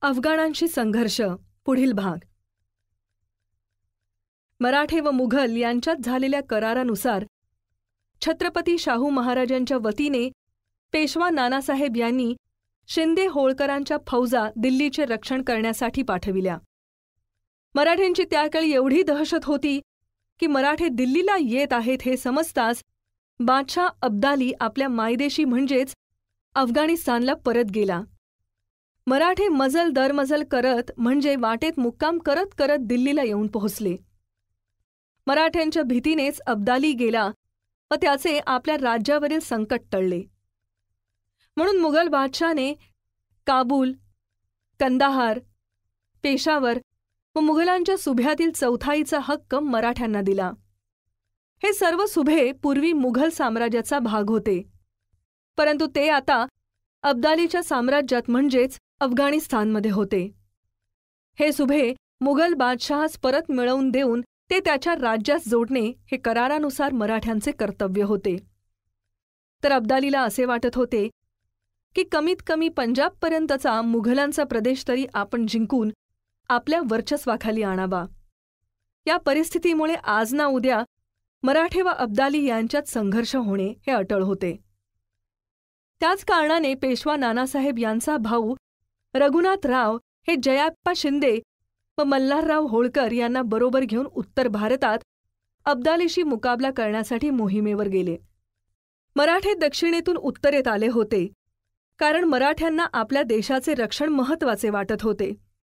अफगाणांशी संघर्ष पुढील भाग. मराठे व मुघल यांच्यात झालेल्या करारानुसार छत्रपती शाहू महाराजांच्या वतीने पेशवा नानासाहेब यांनी शिंदे होळकरांच्या फौजा दिल्लीचे रक्षण करण्यासाठी पाठविल्या. मराठ्यांची त्याकाळी एवढी दहशत होती की मराठे दिल्लीला येत आहेत हे समजताच बादशाह अब्दाली आपल्या मायदेशी म्हणजेच अफगाणिस्तानला परत गेला. मराठे मजल दरमजल करत म्हणजे वाटेत मुक्काम करत करत दिल्लीला येऊन पोहोचले. मराठ्यांच्या भीतीनेच अब्दाली गेला व त्याचे आपल्या राज्यावरील संकट टळले. म्हणून मुघल बादशाने काबूल, कंदाहार, पेशावर व मुघलांच्या सुभ्यातील चौथाईचा हक्क मराठ्यांना दिला. हे सर्व सुभे पूर्वी मुघल साम्राज्याचा भाग होते, परंतु ते आता अब्दालीच्या साम्राज्यात म्हणजेच अफगाणिस्तानमध्ये होते. हे सुभे मुघल बादशहास परत मिळवून देऊन ते त्याच्या राज्यास जोडणे हे करारानुसार मराठ्यांचे कर्तव्य होते. तर अब्दालीला असे वाटत होते की कमीत कमी पंजाबपर्यंतचा मुघलांचा प्रदेश तरी आपण जिंकून आपल्या वर्चस्वाखाली आणावा. या परिस्थितीमुळे आज ना उद्या मराठे व अब्दाली यांच्यात संघर्ष होणे हे अटळ होते. त्याच कारणाने पेशवा नानासाहेब यांचा भाऊ रघुनाथराव हे जयाप्पा शिंदे व मल्हारराव होळकर यांना बरोबर घेऊन उत्तर भारतात अब्दालीशी मुकाबला करण्यासाठी मोहिमेवर गेले. मराठे दक्षिणेतून उत्तरेत आले होते, कारण मराठ्यांना आपल्या देशाचे रक्षण महत्त्वाचे वाटत होते.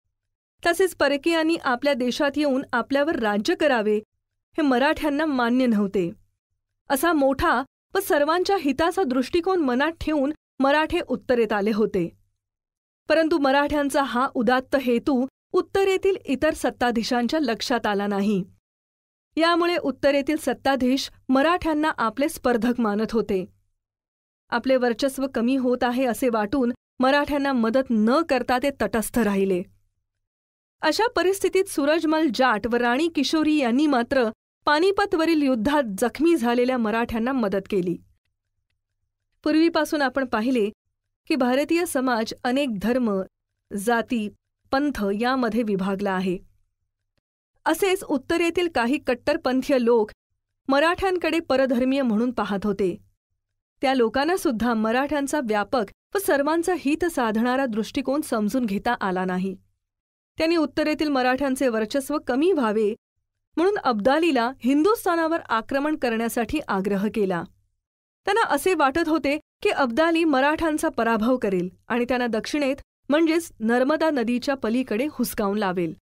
तसेच परकीयांनी आपल्या देशात येऊन आपल्यावर राज्य करावे हे मराठ्यांना मान्य नव्हते. असा मोठा व सर्वांच्या हिताचा दृष्टिकोन मनात ठेवून मराठे उत्तरेत आले होते. परंतु मराठ्यांचा हा उदात्त हेतू उत्तरेतील इतर सत्ताधीशांच्या लक्षात आला नाही. यामुळे उत्तरेतील सत्ताधीश मराठ्यांना आपले स्पर्धक मानत होते. आपले वर्चस्व कमी होत आहे असे वाटून मराठ्यांना मदत न करता ते तटस्थ राहिले. अशा परिस्थितीत सूरजमल जाट व राणी किशोरी यांनी मात्र पानिपतवरील युद्धात जखमी झालेल्या मराठ्यांना मदत केली. पूर्वीपासून आपण पाहिले की भारतीय समाज अनेक धर्म, जाती, पंथ यामध्ये विभागला आहे. असेच उत्तरेतील काही कट्टरपंथीय लोक मराठ्यांकडे परधर्मीय म्हणून पाहत होते. त्या लोकांना सुद्धा मराठ्यांचा व्यापक व सर्वांचा हित साधणारा दृष्टिकोन समजून घेता आला नाही. त्यांनी उत्तरेतील मराठ्यांचे वर्चस्व कमी व्हावे म्हणून अब्दालीला हिंदुस्थानावर आक्रमण करण्यासाठी आग्रह केला. त्यांना असे वाटत होते की अब्दाली मराठ्यांचा पराभव करेल आणि त्यांना दक्षिणेत म्हणजेच नर्मदा नदीच्या पलीकडे हुसकावून लावेल.